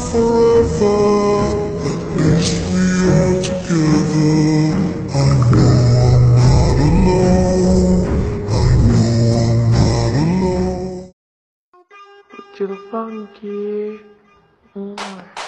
forever. At least we are together. I know I'm not alone. I know I'm not alone. Chill funky.